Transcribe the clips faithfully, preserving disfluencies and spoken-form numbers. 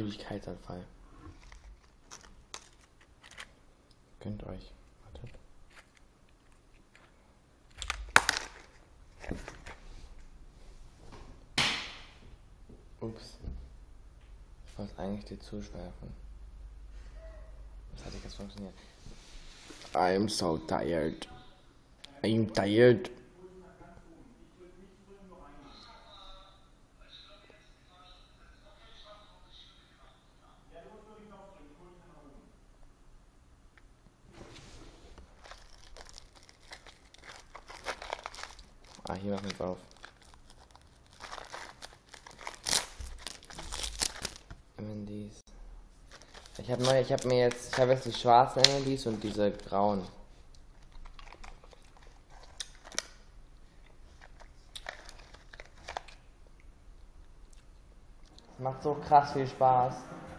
Flüssigkeitsanfall. Gönnt euch. Wartet. Ups. Ich wollte eigentlich dir zuschwerfen. Das hat nicht ganz funktioniert. I'm so tired. I'm tired. Ah, hier machen wir auf. M und Ds. Ich habe neue, ich habe mir jetzt, ich habe jetzt die schwarzen M und Ds und diese grauen. Das macht so krass viel Spaß.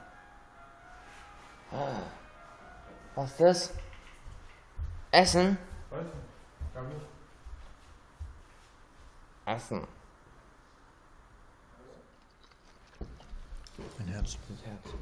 Was ist das? Essen? Was? Gar nicht. Essen. Mein Herz. Das Herz.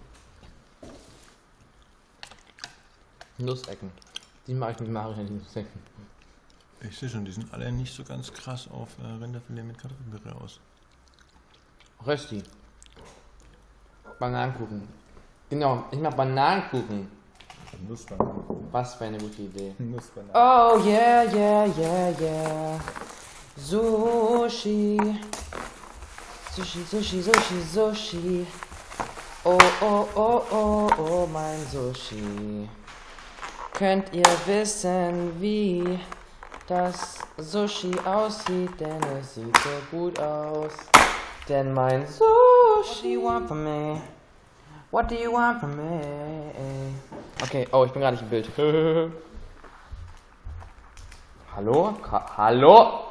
Nussecken. Die mag ich mit Mario, die Nussecken. Ich sehe schon, die sind alle nicht so ganz krass auf äh, Rinderfilet mit Kartoffelpüree aus. Rösti. Bananenkuchen. Genau, ich mag Bananenkuchen. Nussbananen. Was für eine gute Idee. Nussbananen. Oh yeah, yeah, yeah, yeah. Sushi. Sushi, Sushi, Sushi, Sushi. Oh, oh, oh, oh, oh, mein Sushi. Könnt ihr wissen, wie das Sushi aussieht? Denn es sieht so gut aus. Denn mein Sushi. What do you want from me? What do you want from me? Okay, oh, ich bin gerade nicht im Bild. Hallo? Ka Hallo?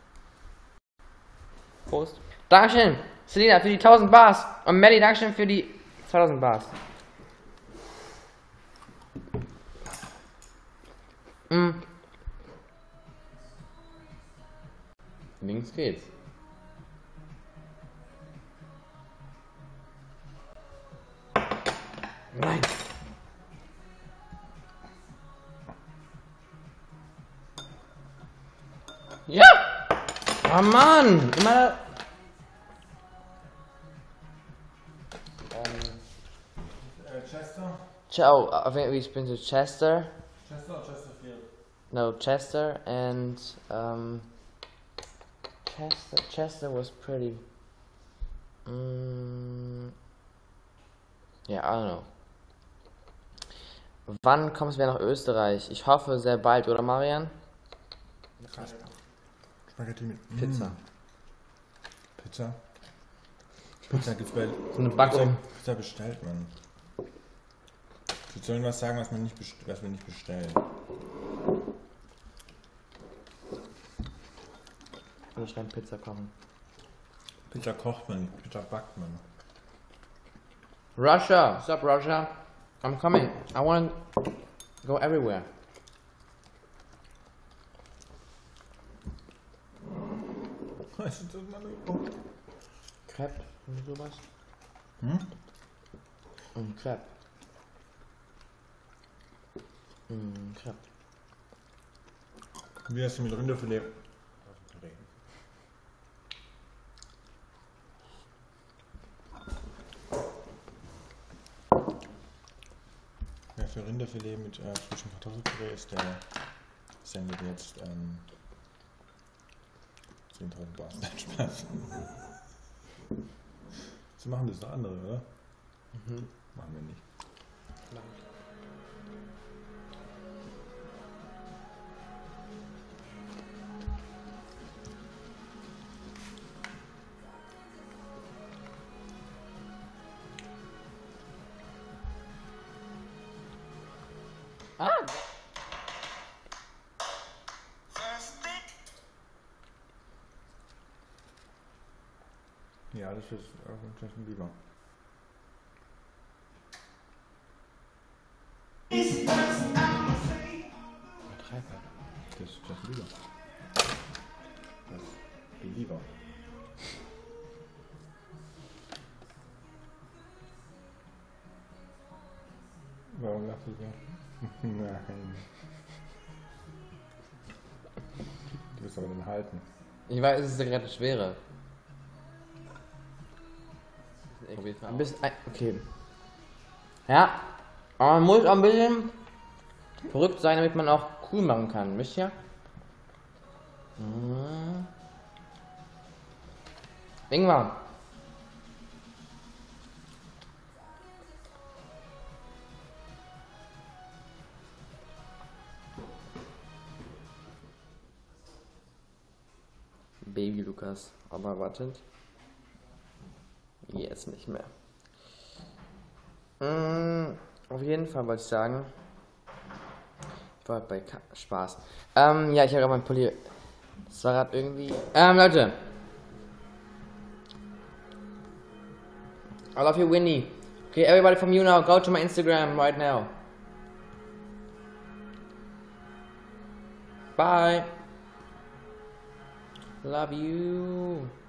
Prost. Dankeschön, Selina, für die tausend Bars. Und Melly, Dankeschön für die zweitausend Bars. Mm. Links geht's. Nein. Ja! Oh Mann! Immer. Ähm. Äh, Chester? Ciao, I think we've been to Chester. Chester or Chesterfield? No, Chester and um. Chester. Chester was pretty. Mm, yeah, I don't know. Wann kommst du wieder nach Österreich? Ich hoffe sehr bald, oder Marian? Spaghetti mit Pizza. Mm. Pizza? Pizza gibt's bei. So eine Backung. Pizza bestellt man. Sie sollen was sagen, was, man nicht best was wir nicht bestellen. Oder schreiben Pizza kochen. Pizza kocht man, Pizza backt man. Russia! What's up, Russia? I'm coming. I want to go everywhere. Was ist das, Mann? Crepe und sowas? Hm? Und Crepe. Mm, Crepe. Wie hast du mit Rinderfilet? Ja, für Rinderfilet mit äh, frischem Kartoffelpüree ist der sendet jetzt ähm, zehntausend Bars. Nein, Spaß. Sie machen das noch andere, oder? Mhm. Machen wir nicht. Ah! Ja, das ist äh, Justin Bieber. Übertreiber. Das ist Justin Bieber. Das ist Belieber. Warum lachst du so? Nein. Du wirst aber den halten. Ich weiß, es ist eine gerade schwere. Ein bisschen, okay. Ja, aber man muss auch ein bisschen verrückt sein, damit man auch cool machen kann, wisst ihr? Hm. Ingwer. Baby Lukas, aber wartet. Jetzt nicht mehr. Mm, auf jeden Fall wollte ich sagen. Ich war bei Ka Spaß. Ähm, ja, ich habe gerade mein Pulli. Das war gerade irgendwie. Ähm, Leute. I love you, Winnie. Okay, everybody from you now, go to my Instagram right now. Bye. Love you.